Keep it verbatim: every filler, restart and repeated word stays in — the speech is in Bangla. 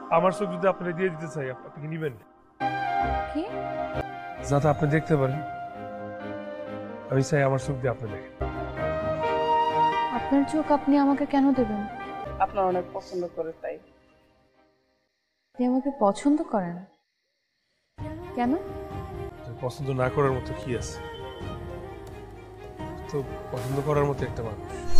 আমার চোখ যদি আপনারা দিয়ে দিতে চাই আপনি কি নিবেন? কি? যাতে আপনি দেখতে পারেন, আমি চাই আমার চোখ দিয়ে আপনি দেখেন। আপনার চোখ আপনি আমাকে কেন দেবেন? আপনার অনেক পছন্দ করে তাই। আপনি আমাকে পছন্দ করেন? কেন? পছন্দ না করার মতো কি আছে? তো পছন্দ করার মতো একটা মানুষ।